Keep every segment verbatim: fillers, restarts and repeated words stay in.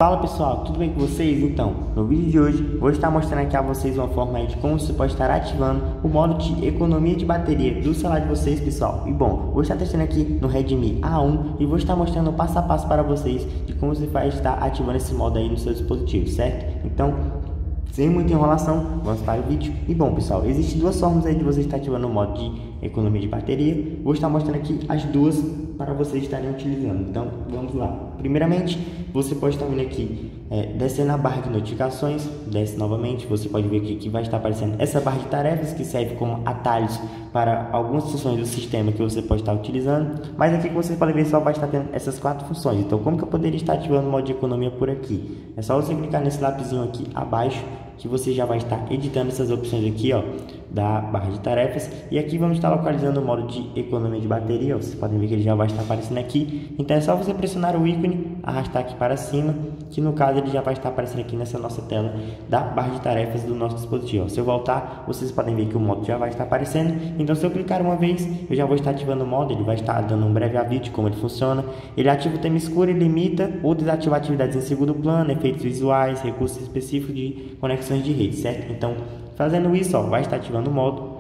Fala pessoal, tudo bem com vocês? Então, no vídeo de hoje vou estar mostrando aqui a vocês uma forma aí de como você pode estar ativando o modo de economia de bateria do celular de vocês, pessoal. E bom, vou estar testando aqui no Redmi A um e vou estar mostrando passo a passo para vocês de como você vai estar ativando esse modo aí no seu dispositivo, certo? Então, sem muita enrolação, vamos para o vídeo. E bom pessoal, existem duas formas aí de você estar ativando o modo de economia de bateria. Vou estar mostrando aqui as duas para vocês estarem utilizando. Então vamos lá. Primeiramente, você pode estar vindo aqui, é, descer na barra de notificações, desce novamente, você pode ver aqui que vai estar aparecendo essa barra de tarefas que serve como atalhos para algumas funções do sistema que você pode estar utilizando. Mas aqui que você pode ver só vai estar tendo essas quatro funções. Então como que eu poderia estar ativando o modo de economia por aqui? É só você clicar nesse lapisinho aqui abaixo que você já vai estar editando essas opções aqui, ó, da barra de tarefas. E aqui vamos estar localizando o modo de economia de bateria, ó. Vocês podem ver que ele já vai estar aparecendo aqui. Então é só você pressionar o ícone, arrastar aqui para cima, que no caso ele já vai estar aparecendo aqui nessa nossa tela da barra de tarefas do nosso dispositivo, ó. Se eu voltar, vocês podem ver que o modo já vai estar aparecendo. Então se eu clicar uma vez, eu já vou estar ativando o modo. Ele vai estar dando um breve aviso de como ele funciona. Ele ativa o tema escuro e limita ou desativa atividades em segundo plano, efeitos visuais, recursos específicos de conexão de rede, certo? Então, fazendo isso, ó, vai estar ativando o modo.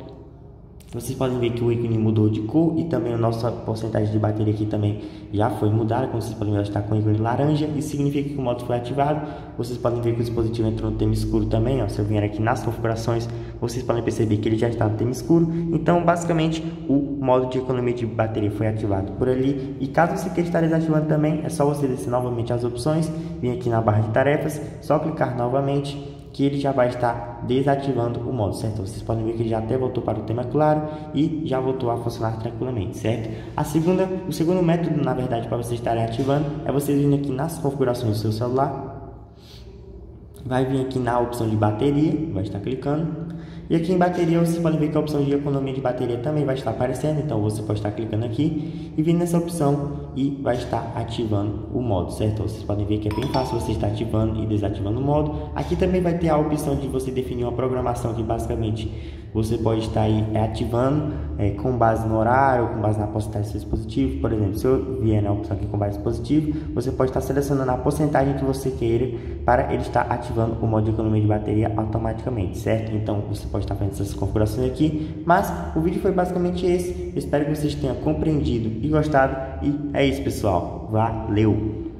Vocês podem ver que o ícone mudou de cor e também a nossa porcentagem de bateria aqui também já foi mudada. Como vocês podem ver, ela está com o ícone laranja. Isso significa que o modo foi ativado. Vocês podem ver que o dispositivo entrou no tema escuro também, ó. Se eu vier aqui nas configurações, vocês podem perceber que ele já está no tema escuro. Então, basicamente, o modo de economia de bateria foi ativado por ali. E caso você queira estar desativando também, é só você descer novamente as opções, vir aqui na barra de tarefas, só clicar novamente, que ele já vai estar desativando o modo, certo? Vocês podem ver que ele já até voltou para o tema claro e já voltou a funcionar tranquilamente, certo? A segunda, o segundo método, na verdade, para vocês estarem ativando é vocês virem aqui nas configurações do seu celular, vai vir aqui na opção de bateria, vai estar clicando. E aqui em bateria vocês podem ver que a opção de economia de bateria também vai estar aparecendo. Então você pode estar clicando aqui e vindo nessa opção e vai estar ativando o modo, certo? Vocês podem ver que é bem fácil você estar ativando e desativando o modo. Aqui também vai ter a opção de você definir uma programação que basicamente você pode estar aí ativando é, com base no horário, com base na porcentagem do seu dispositivo. Por exemplo, se eu vier na opção aqui com base dispositivo, você pode estar selecionando a porcentagem que você queira para ele estar ativando o modo de economia de bateria automaticamente, certo? Então você pode estar fazendo essas configurações aqui. Mas o vídeo foi basicamente esse. Eu espero que vocês tenham compreendido e gostado. E é isso, pessoal. Valeu!